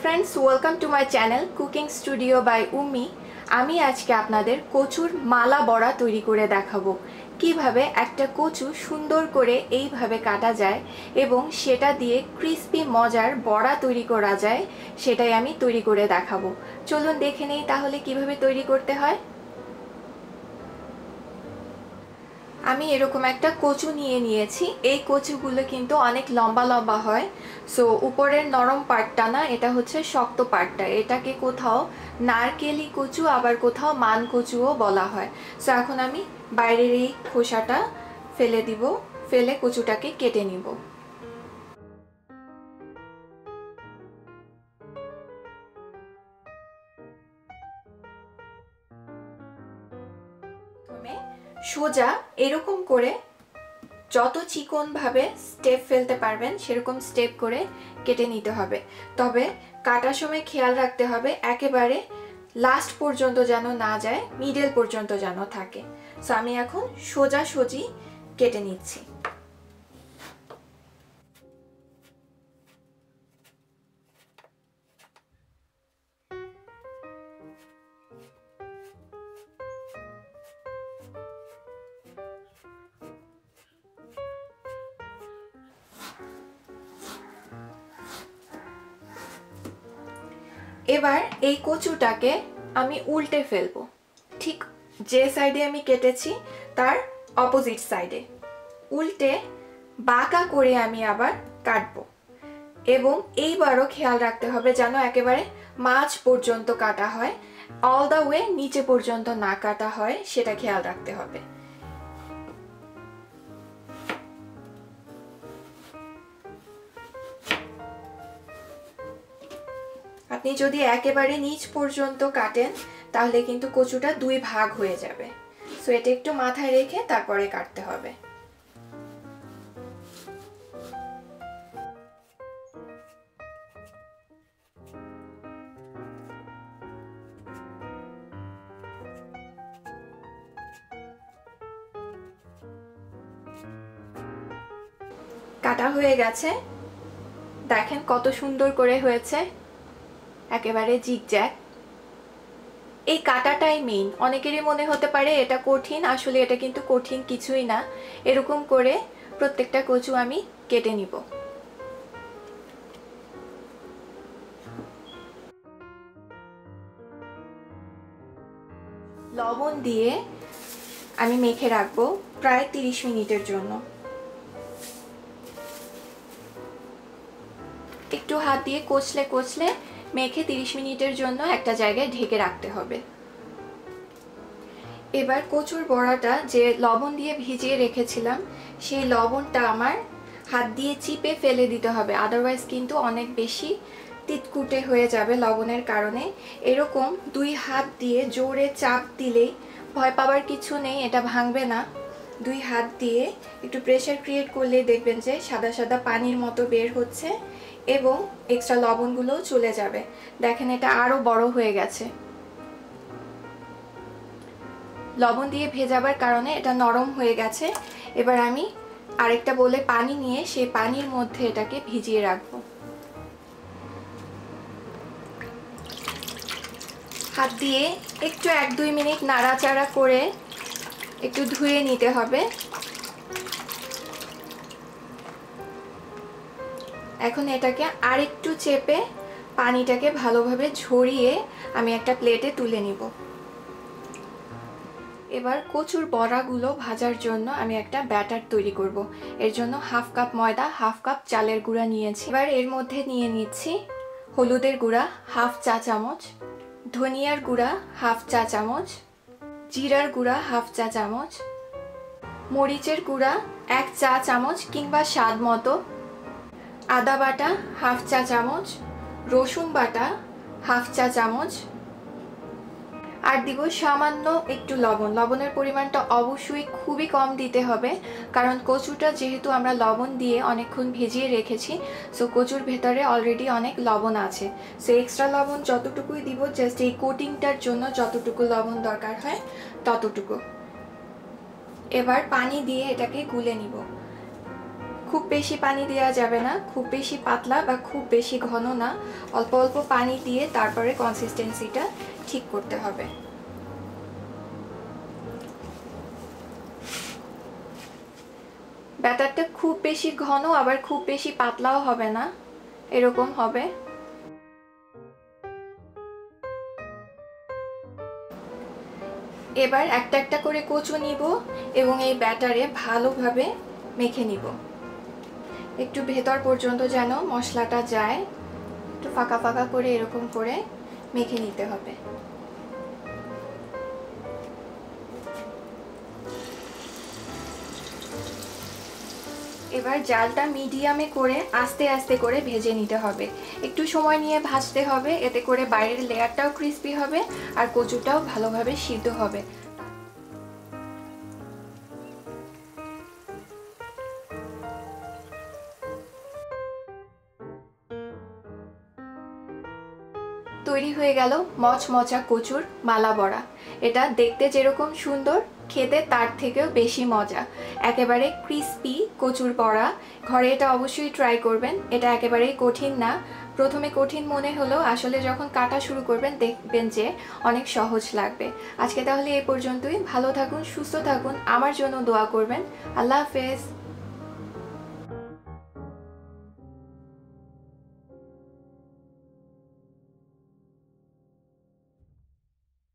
Friends welcome to my channel cooking studio by Ummi. आमी आज के आपनादेर कचुर माला बड़ा तैरी करे देखाबो किभाबे एकटा कचु सुंदर करे एइभाबे काटा जाए एबं सेटा दिए क्रिस्पी मजार बड़ा तैरी करा जाए सेटाई आमी तैरी करे देखाबो। चलुन देखे नेই ताहले किभाबे तैरी करते हय। আমি এরকম একটা কচু নিয়ে নিয়েছি। এই কচুগুলো কিন্তু অনেক লম্বা লম্বা হয়। সো উপরের নরম পার্টটা না, এটা হচ্ছে শক্ত পার্টটা। এটাকে কোথাও নারকেলি কচু আবার কোথাও মান কচুও বলা হয়। সো এখন আমি বাইরের এই খোসাটা ফেলে দিব, ফেলে কচুটাকে কেটে নিব। সোজা এরকম করে যত চিকন ভাবে স্টেপ ফেলতে পারবেন সেরকম স্টেপ করে কেটে নিতে হবে। তবে কাটার সময় খেয়াল রাখতে হবে একেবারে লাস্ট পর্যন্ত যেন না যায়, মিডল পর্যন্ত যেন থাকে। সো আমি এখন সোজা সোজি কেটে নিচ্ছি। এবার এই কচুটাকে আমি উল্টে ফেলবো, ঠিক যে সাইডে আমি কেটেছি তার অপোজিট সাইডে উল্টে বাঁকা করে আমি আবার কাটবো। এবং এইবারও খেয়াল রাখতে হবে যেন একেবারে মাঝ পর্যন্ত কাটা হয়, অল দ্য ওয়ে নিচে পর্যন্ত না কাটা হয়, সেটা খেয়াল রাখতে হবে। আপনি যদি একেবারে নিচ পর্যন্ত কাটেন তাহলে কিন্তু কচুটা দুই ভাগ হয়ে যাবে। সো এটা একটু মাথায় রেখে তারপরে কাটতে হবে। কাটা হয়ে গেছে, দেখেন কত সুন্দর করে হয়েছে, একেবারে জিগজ্যাগ। এই কাটাটাই মেইন। অনেকেরই মনে হতে পারে এটা কঠিন, আসলে এটা কিন্তু কঠিন কিছুই না। এরকম করে প্রত্যেকটা কচু আমি কেটে নিব। লবণ দিয়ে আমি মেখে রাখবো প্রায় 30 মিনিটের জন্য। একটু হাত দিয়ে কচলে কচলে মেখে 30 মিনিটের জন্য একটা জায়গায় ঢেকে রাখতে হবে। এবার কচুর বড়াটা যে লবণ দিয়ে ভিজিয়ে রেখেছিলাম সেই লবণটা আমার হাত দিয়ে চিপে ফেলে দিতে হবে, আদারওয়াইজ কিন্তু অনেক বেশি তিতকুটে হয়ে যাবে লবণের কারণে। এরকম দুই হাত দিয়ে জোরে চাপ দিলেই, ভয় পাওয়ার কিছু নেই, এটা ভাঙবে না। দুই হাত দিয়ে একটু প্রেসার ক্রিয়েট করলে দেখবেন যে সাদা সাদা পানির মতো বের হচ্ছে এবং এক্সট্রা লবণগুলোও চলে যাবে। দেখেন এটা আরো বড় হয়ে গেছে। লবণ দিয়ে ভেজাবার কারণে এটা নরম হয়ে গেছে। এবার আমি আরেকটা বলে পানি নিয়ে সেই পানির মধ্যে এটাকে ভিজিয়ে রাখবো। হাত দিয়ে একটু 1-2 মিনিট নাড়াচাড়া করে একটু ধুয়ে নিতে হবে। এখন এটাকে আরেকটু চেপে পানিটাকে ভালোভাবে ঝরিয়ে আমি একটা প্লেটে তুলে নিব। এবার কচুর বড়াগুলো ভাজার জন্য আমি একটা ব্যাটার তৈরি করব। এর জন্য 1/2 কাপ ময়দা, 1/2 কাপ চালের গুঁড়া নিয়েছি। এবার এর মধ্যে নিয়ে নিচ্ছি হলুদের গুঁড়া 1/2 চা চামচ, ধনিয়ার গুঁড়া 1/2 চা চামচ, জিরার গুঁড়া 1/2 চা চামচ, মরিচের গুঁড়া 1 চা চামচ কিংবা স্বাদ মতো, আদা বাটা 1/2 চা চামচ, রসুন বাটা 1/2 চা চামচ, আর দিব সামান্য একটু লবণ। লবণের পরিমাণটা অবশ্যই খুবই কম দিতে হবে, কারণ কচুটা যেহেতু আমরা লবণ দিয়ে অনেকক্ষণ ভিজিয়ে রেখেছি, সো কচুর ভেতরে অলরেডি অনেক লবণ আছে। সো এক্সট্রা লবণ যতটুকুই দিব, জাস্ট এই কোটিংটার জন্য যতটুকু লবণ দরকার হয় ততটুকু। এবার পানি দিয়ে এটাকে গুলে নিব। খুব বেশি পানি দেওয়া যাবে না, খুব বেশি পাতলা বা খুব বেশি ঘন না, অল্প অল্প পানি দিয়ে তারপরে কনসিস্টেন্সিটা ঠিক করতে হবে। ব্যাটারটা খুব বেশি ঘন আবার খুব বেশি পাতলাও হবে না, এরকম হবে। এবার একটা একটা করে কচু নিব এবং এই ব্যাটারে ভালোভাবে মেখে নিব, একটু ভেতর পর্যন্ত যেন মশলাটা যায়, একটু ফাঁকা ফাঁকা করে এরকম করে মেখে নিতে হবে। এবার জালটা মিডিয়ামে করে আস্তে আস্তে করে ভেজে নিতে হবে, একটু সময় নিয়ে ভাজতে হবে, এতে করে বাইরের লেয়ারটাও ক্রিস্পি হবে আর কচুটাও ভালোভাবে সিদ্ধ হবে। তৈরি হয়ে গেল মচমচা কচুর মালা বড়া। এটা দেখতে যেরকম সুন্দর, খেতে তার থেকেও বেশি মজা। একেবারে ক্রিস্পি কচুর বড়া, ঘরে এটা অবশ্যই ট্রাই করবেন। এটা একেবারেই কঠিন না, প্রথমে কঠিন মনে হলেও আসলে যখন কাটা শুরু করবেন দেখবেন যে অনেক সহজ লাগবে। আজকে তাহলে এই পর্যন্তই। ভালো থাকুন, সুস্থ থাকুন, আমার জন্য দোয়া করবেন। আল্লাহ হাফেজ।